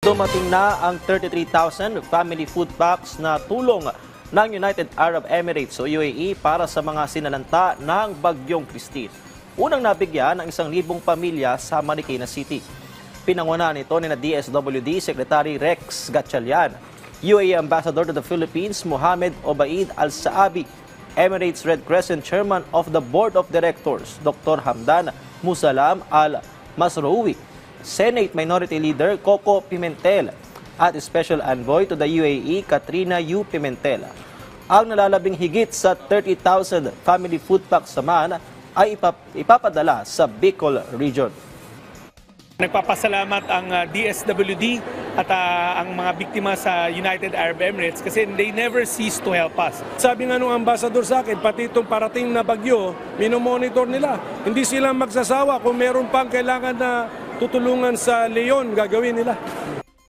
Dumating na ang 33,000 family food packs na tulong ng United Arab Emirates o UAE para sa mga sinalanta ng Bagyong Christine. Unang nabigyan ang 1,000 pamilya sa Marikina City. Pinangunahan ito ni DSWD Secretary Rex Gatchalian, UAE Ambassador to the Philippines Mohamed Obaid Al-Saabi, Emirates Red Crescent Chairman of the Board of Directors Dr. Hamdan Musalam Al-Masroui, Senate Minority Leader Coco Pimentel at Special Envoy to the UAE Katrina U. Pimentel. Ang nalalabing higit sa 30,000 family food packs naman ay ipapadala sa Bicol Region. Nagpapasalamat ang DSWD at ang mga biktima sa United Arab Emirates kasi they never cease to help us. Sabi nga nung ambassador sa akin, pati itong parating na bagyo, minomonitor nila. Hindi sila magsasawa kung meron pang kailangan na tutulungan sa Leon, gagawin nila.